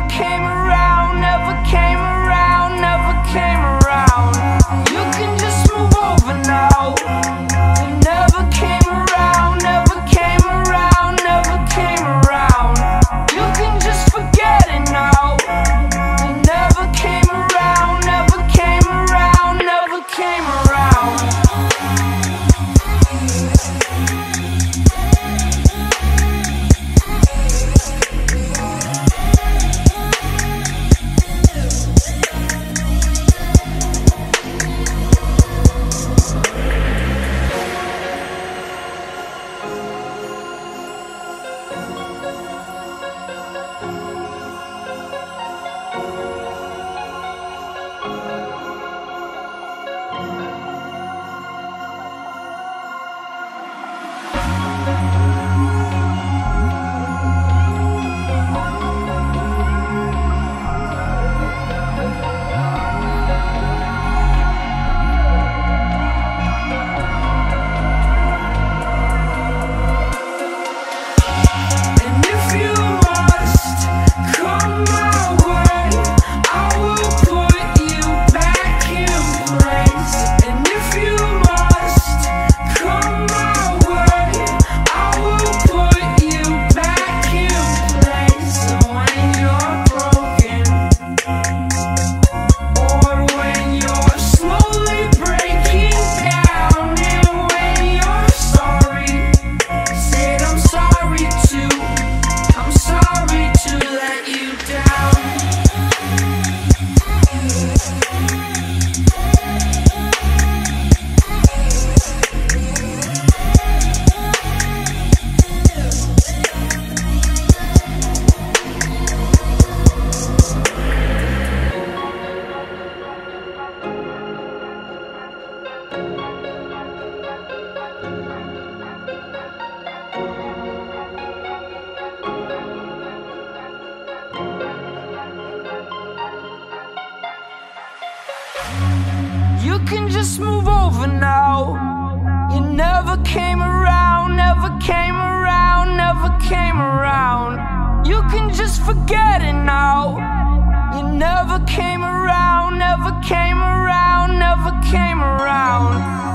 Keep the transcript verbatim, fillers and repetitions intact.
came around, never came around, never came around. You can just move over now. You never came around, never came around, never came around. You can just forget it now. You never came around, never came around, never came around. You can just move over now. You never came around, never came around, never came around. You can just forget it now. You never came around, never came around, never came around.